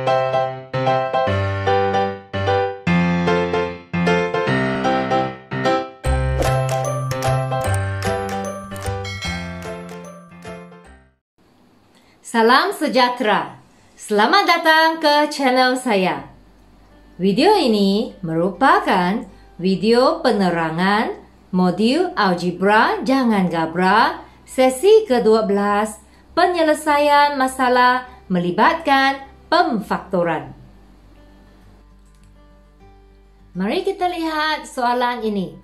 Salam sejahtera. Selamat datang ke channel saya. Video ini merupakan video penerangan modul algebra jangan gabra sesi ke-12 penyelesaian masalah melibatkan pemfaktoran. Mari kita lihat soalan ini.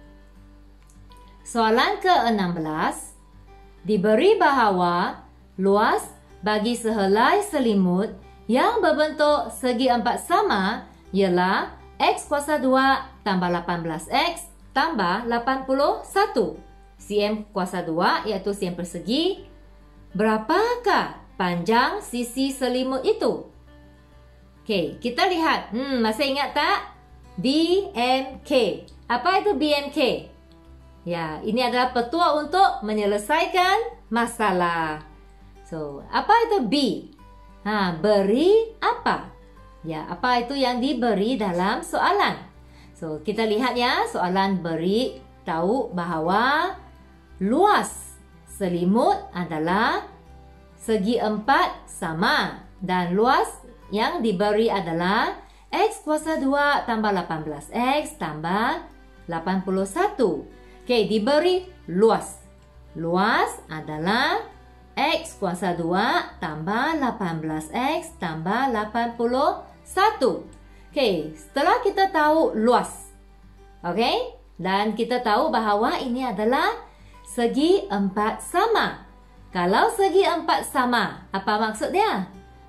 Soalan ke-16 diberi bahawa luas bagi sehelai selimut yang berbentuk segi empat sama ialah X kuasa 2 tambah 18X tambah 81 cm kuasa 2 iaitu cm persegi. Berapakah panjang sisi selimut itu? Okey, kita lihat. Masih ingat tak? BMK. Apa itu BMK? Ya, ini adalah petua untuk menyelesaikan masalah. So, apa itu B? Beri apa? Ya, apa itu yang diberi dalam soalan? So, kita lihat ya, soalan beri tahu bahawa luas selimut adalah segi empat sama dan luas yang diberi adalah X kuasa 2 tambah 18X tambah 81. Okey, diberi luas. Luas adalah X kuasa 2 tambah 18X tambah 81. Okey, setelah kita tahu luas. Okey, dan kita tahu bahawa ini adalah segi empat sama. Kalau segi empat sama, apa maksud dia?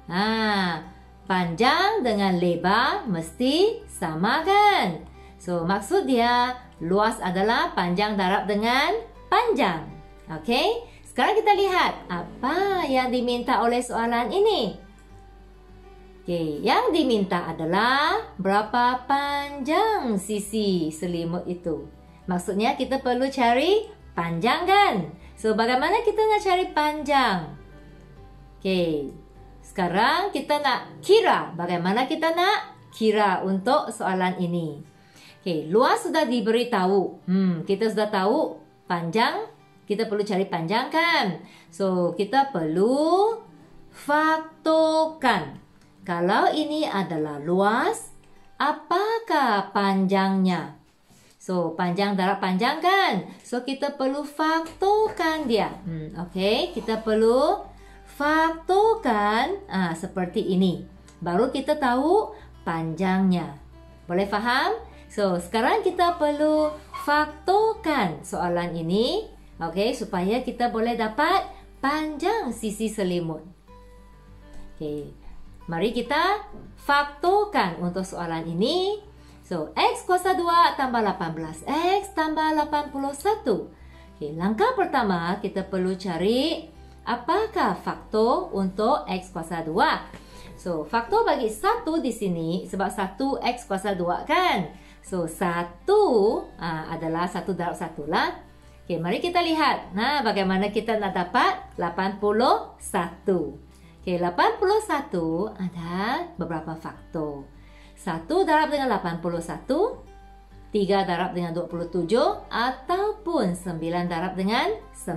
Panjang dengan lebar mesti sama kan? So, maksud dia luas adalah panjang darab dengan panjang. Okey? Sekarang kita lihat apa yang diminta oleh soalan ini. Okey, yang diminta adalah berapa panjang sisi selimut itu. Maksudnya kita perlu cari panjang kan? So, bagaimana kita nak cari panjang? Okey, sekarang kita nak kira. Bagaimana kita nak kira untuk soalan ini? Okey, luas sudah diberitahu. Kita sudah tahu panjang. Kita perlu cari panjang kan? So, kita perlu faktorkan. Kalau ini adalah luas, apakah panjangnya? So, panjang darab panjang kan? So, kita perlu faktorkan dia. Okey, kita perlu faktorkan seperti ini. Baru kita tahu panjangnya. Boleh faham? So, sekarang kita perlu faktorkan soalan ini. Okey, supaya kita boleh dapat panjang sisi selimut. Okey, mari kita faktorkan untuk soalan ini. So, X kuasa 2 tambah 18X tambah 81. Okey, langkah pertama kita perlu cari apakah faktor untuk X kuasa 2. So, faktor bagi 1 di sini sebab 1 X kuasa 2 kan? So, 1 adalah 1 darab 1 lah. Okey, mari kita lihat. Bagaimana kita nak dapat 81. Okey, 81 ada beberapa faktor. 1 darab dengan 81, 3 darab dengan 27, ataupun 9 darab dengan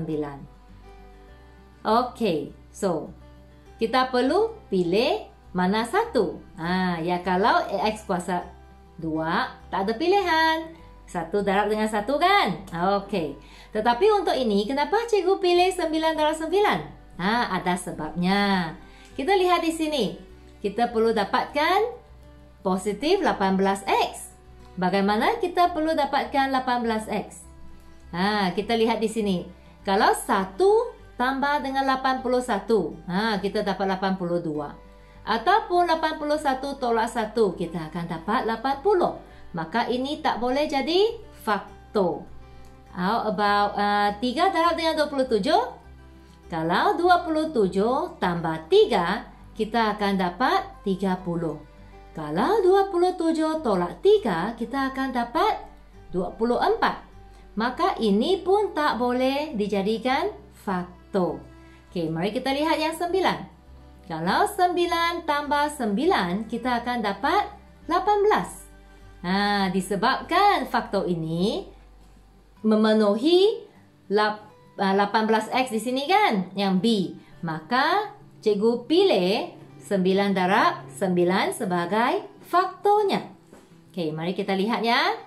9. Okey, so kita perlu pilih mana satu. Ya, kalau X kuasa 2, tak ada pilihan. 1 darab dengan 1 kan? Okey. Tetapi untuk ini, kenapa cikgu pilih 9 darab 9? Ada sebabnya. Kita lihat di sini. Kita perlu dapatkan positif 18X. Bagaimana kita perlu dapatkan 18X? Kita lihat di sini. Kalau 1 tambah dengan 81, kita dapat 82. Ataupun 81 tolak 1, kita akan dapat 80. Maka ini tak boleh jadi faktor. How about 3 darab dengan 27? Kalau 27 tambah 3, kita akan dapat 30. Kalau 27 tolak 3, kita akan dapat 24. Maka ini pun tak boleh dijadikan faktor. Okey, mari kita lihat yang 9. Kalau 9 tambah 9, kita akan dapat 18. Disebabkan faktor ini memenuhi 18X di sini kan, yang B. Maka cikgu pilih 9 darab 9 sebagai faktornya. Okey, mari kita lihat ya.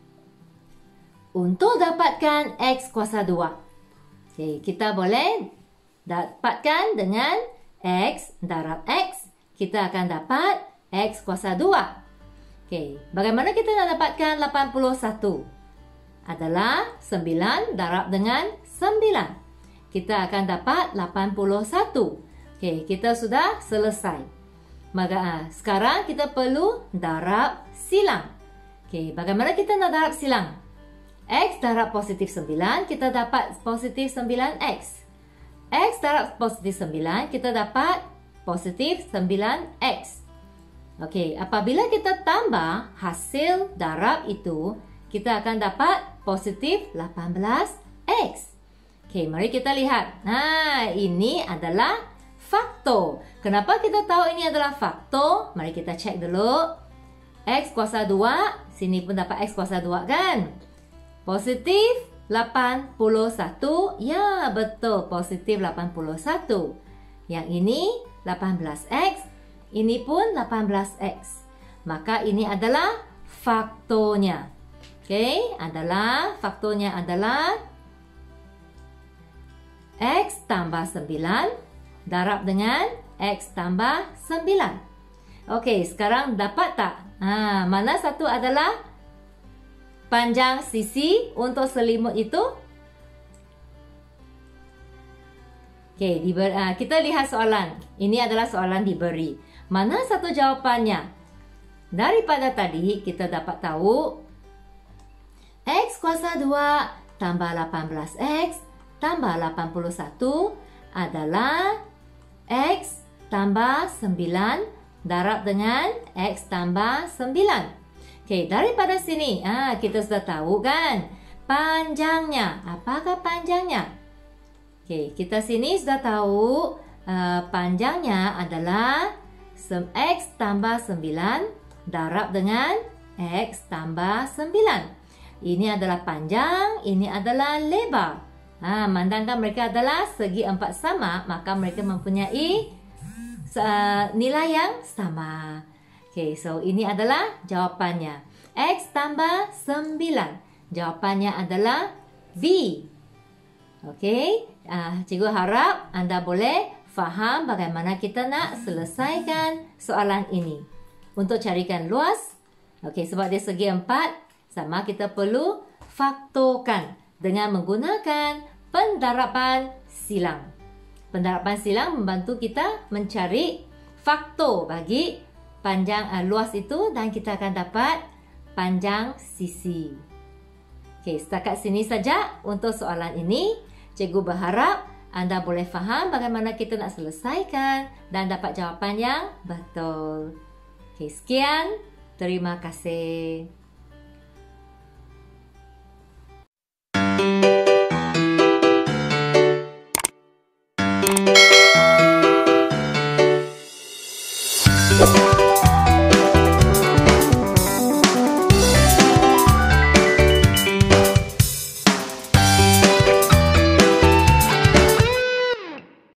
Untuk dapatkan X kuasa 2. Okey, kita boleh dapatkan dengan X darab X. Kita akan dapat X kuasa 2. Okey, bagaimana kita nak dapatkan 81? Adalah 9 darab dengan 9. Kita akan dapat 81. Okey, kita sudah selesai. Maka sekarang kita perlu darab silang. Okey, bagaimana kita nak darab silang? X darab positif 9, kita dapat positif 9X. X darab positif 9, kita dapat positif 9X. Okey, apabila kita tambah hasil darab itu, kita akan dapat positif 18X. Okey, mari kita lihat. Ini adalah faktor. Kenapa kita tahu ini adalah faktor? Mari kita cek dulu. X kuasa 2, sini pun dapat X kuasa 2 kan? Positif 81. Ya, betul. Positif 81. Yang ini 18X. Ini pun 18X. Maka ini adalah faktornya. Okey, faktornya adalah X tambah 9 darab dengan X tambah 9. Okey, sekarang dapat tak? Mana satu adalah panjang sisi untuk selimut itu? Okey, kita lihat soalan. Ini adalah soalan diberi. Mana satu jawapannya? Daripada tadi kita dapat tahu X kuasa 2 tambah 18X tambah 81 adalah X tambah 9 darab dengan X tambah 9. Okey, daripada sini kita sudah tahu kan panjangnya. Apakah panjangnya? Okey, kita sini sudah tahu panjangnya adalah X tambah 9 darab dengan X tambah 9. Ini adalah panjang, ini adalah lebar. Mandangkan mereka adalah segi empat sama, maka mereka mempunyai nilai yang sama. Okey, so ini adalah jawapannya. X tambah 9. Jawapannya adalah B. Okey, cikgu harap anda boleh faham bagaimana kita nak selesaikan soalan ini. Untuk carikan luas, okey, sebab dia segi 4, sama kita perlu faktorkan dengan menggunakan pendaraban silang. Pendaraban silang membantu kita mencari faktor bagi panjang luas itu dan kita akan dapat panjang sisi. Okey, setakat sini saja untuk soalan ini. Cikgu berharap anda boleh faham bagaimana kita nak selesaikan dan dapat jawapan yang betul. Okey, sekian. Terima kasih. We'll be right back.